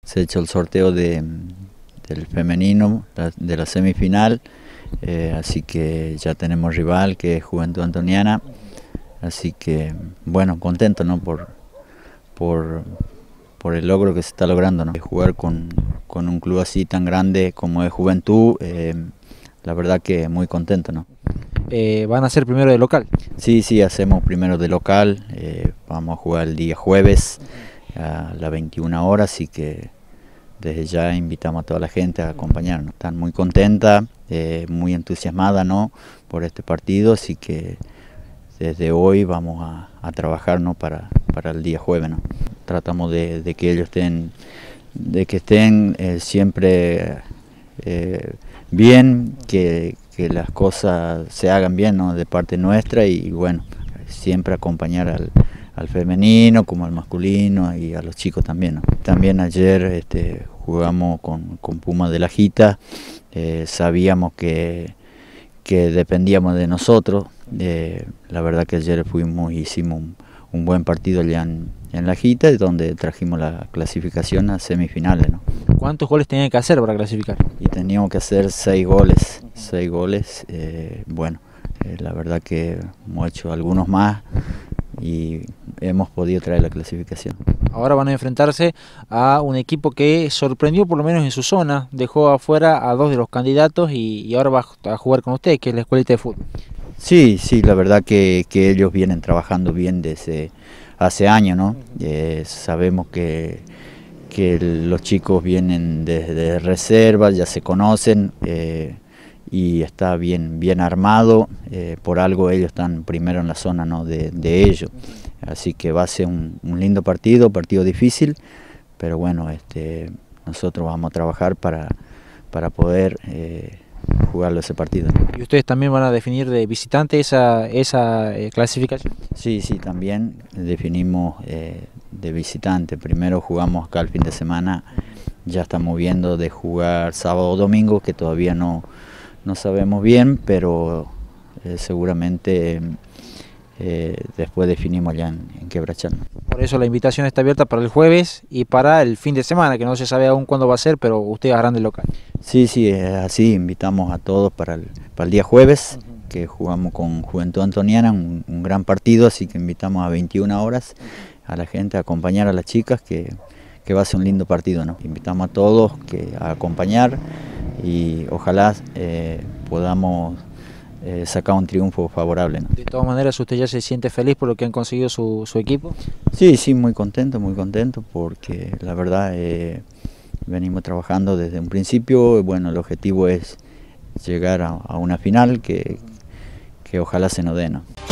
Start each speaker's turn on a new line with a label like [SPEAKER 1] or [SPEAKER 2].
[SPEAKER 1] se ha hecho el sorteo del femenino, de la semifinal, así que ya tenemos rival que es Juventud Antoniana, así que bueno, contento, ¿no? por el logro que se está logrando, ¿no? Jugar con un club así tan grande como es Juventud, la verdad que muy contento, ¿no?
[SPEAKER 2] ¿Van a ser primero de local?
[SPEAKER 1] Sí, hacemos primero de local, vamos a jugar el día jueves a las 21 horas, así que desde ya invitamos a toda la gente a acompañarnos. Están muy contenta, muy entusiasmada, ¿no? por este partido, así que desde hoy vamos a trabajar, ¿no? para el día jueves, ¿no? Tratamos de que ellos estén siempre bien, que las cosas se hagan bien, ¿no? de parte nuestra, y bueno, siempre acompañar al femenino como al masculino y a los chicos también, ¿no? También ayer jugamos con Puma de la Jita, sabíamos que dependíamos de nosotros, la verdad que ayer hicimos un buen partido allá en la Jita, donde trajimos la clasificación a semifinales, ¿no?
[SPEAKER 2] ¿Cuántos goles tenían que hacer para clasificar?
[SPEAKER 1] Y teníamos que hacer 6 goles, bueno, la verdad que hemos hecho algunos más y hemos podido traer la clasificación.
[SPEAKER 2] Ahora van a enfrentarse a un equipo que sorprendió por lo menos en su zona, dejó afuera a 2 de los candidatos y ahora va a jugar con ustedes, que es la escuelita de fútbol.
[SPEAKER 1] Sí, la verdad que ellos vienen trabajando bien desde hace años, ¿no? Sabemos que los chicos vienen desde reservas, ya se conocen, y está bien armado, por algo ellos están primero en la zona, ¿no? de ellos, así que va a ser un lindo partido difícil, pero bueno, nosotros vamos a trabajar para poder jugarlo ese partido.
[SPEAKER 2] ¿Y ustedes también van a definir de visitante esa clasificación?
[SPEAKER 1] Sí, también definimos de visitante. Primero jugamos acá el fin de semana, ya estamos viendo de jugar sábado o domingo, que todavía no sabemos bien, pero seguramente después definimos ya en Quebrachal.
[SPEAKER 2] Por eso la invitación está abierta para el jueves y para el fin de semana, que no se sabe aún cuándo va a ser, pero ustedes harán de local.
[SPEAKER 1] Sí, es así, invitamos a todos para el día jueves, que jugamos con Juventud Antoniana, un gran partido, así que invitamos a 21 horas a la gente a acompañar a las chicas, que va a ser un lindo partido, ¿no? Invitamos a todos a acompañar y ojalá podamos sacar un triunfo favorable, ¿no?
[SPEAKER 2] De todas maneras, ¿usted ya se siente feliz por lo que han conseguido su equipo?
[SPEAKER 1] Sí, muy contento, porque la verdad venimos trabajando desde un principio. Bueno, el objetivo es llegar a una final que ojalá se nos dé, ¿no?